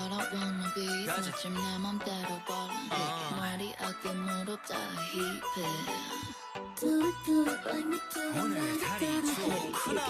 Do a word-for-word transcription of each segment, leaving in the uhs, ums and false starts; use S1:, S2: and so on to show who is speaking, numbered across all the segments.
S1: what I wanna be. 마침 내 맘대로 벌렁해. 말이 어깨 무릎 다 힙해. Do it, do it like me do it.
S2: 오늘 달이 좋구나.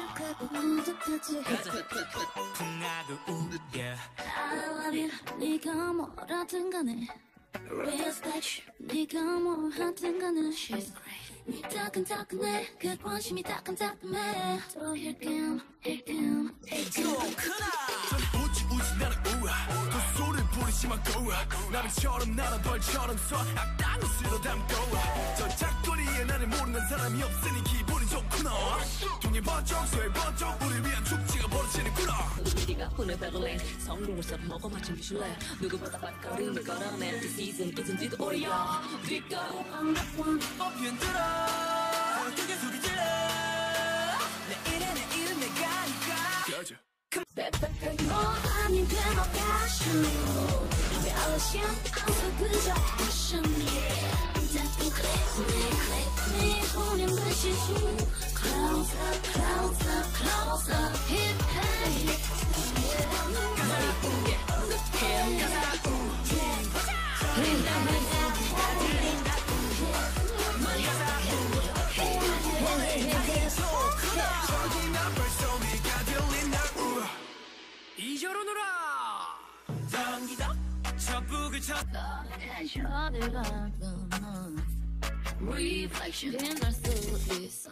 S1: 가자.
S2: 풍악을 울려.
S1: I love you. 네가 뭐라든 간에. Respect you. 네가 뭐 하든 간에. She's great. 네 따끈따끈해. 그 관심이 따끈따끈해. 또 힐끔 힐끔
S2: 좋구나. 우지 우지 나는 우아. 또 소리를 부리지만 고아. 나비처럼 나는 벌처럼 쏴. 악당을 쓸어 담고 저 작거리에 나를 모르는 사람이 없으니 기분이 좋구나. 동해 번쩍 서해 번쩍 우리 위한 축제가 벌어지는구나.
S3: 네가 보내 베를린 성공을 썰어 먹어 마침 미슐랭 누구보다 발걸음을 걸어낸 This season 있은지도 오래야 뒷걸음 I'm the one
S2: 어피 흔들어 크게 소리 질러 내 일에 내 일은 내가 하니까
S1: 빼빼빼 너 아닌 데너 passion 멜로디야 항상 그저 passion 자꾸 click me click me 보낸 듯이 Close up close up close up hit hey
S3: 머리 웅게 느낌
S2: 가사 우
S3: 들린다 들린다 들린다
S2: 머리 가사 우 원해 좋구나 저기 나 벌써 네가 들린다 우 이저로 놀아 당기다 저북을 쳐
S1: 어딜 가든 Reflection 빛날 수 있어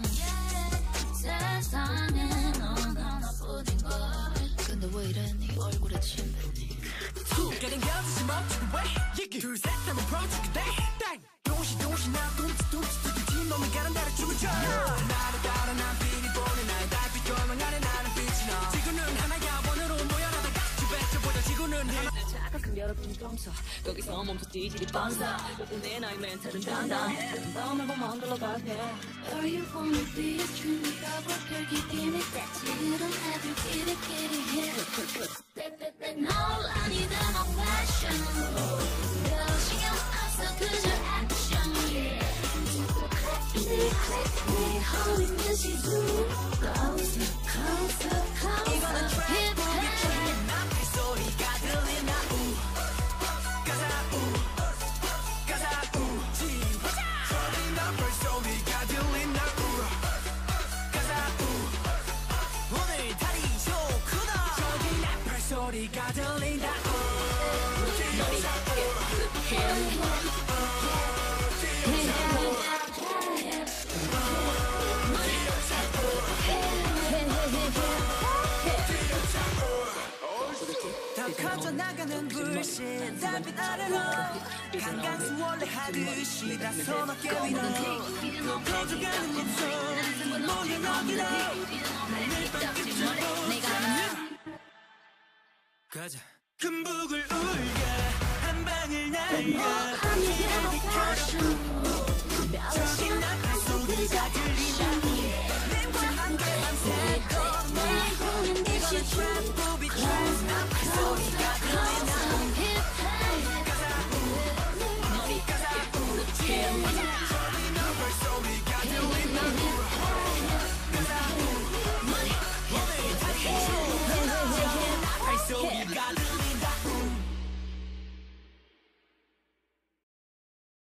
S1: 세상에 넌 하나뿐인 걸 근데 왜 이래 네 얼굴에 침 뱉니
S2: getting girls is 멈추고 왜 둘셋 하면 풀어주게 돼 동시 동시 나 둠치 둠치 둠치 놈이 가는 데를 춤을 춰 나를 따라 난 빛이 보내 나의 달빛 조명 안에 나는 빛이 나 지구는 하나야 원으로 모여나다 같이 뱉어보자 지구는 하나
S3: 차가운 여러분 검사 거기서 멈춰 뒤질이 뻔사 내 나의 멘탈은 단단해 다음에 보면 흔들러 갈게
S1: Are you wanna be a true double 기기는 지금 애들 끼리끼리 해 빼빼빼 널 아니다 너 passion 별 신경 없어 그저 action Click me click me 홀린 듯이 zoom Close up close up close
S2: 이거는
S1: up
S2: 트랙
S1: hit
S2: 부기
S1: hey
S2: 중에 나의 소리가 들린다 우 가사 우 가사 우 진짜 저기 나 벌써 네가 들린다 우 가사 우 오늘 달이 좋구나 저기 나 벌소리가 들린다 우
S3: 머리 느낌
S2: 더 커져나가는 불신 달빛 아래로 강강수 원래 하듯이 다소맣게 위로 커져가는 몸속 모든 여기로 매일 끝을 가자 큰 북을 울려 한 방을 날려
S1: 아니야 너 passion
S2: 저기 나 발소리가 들려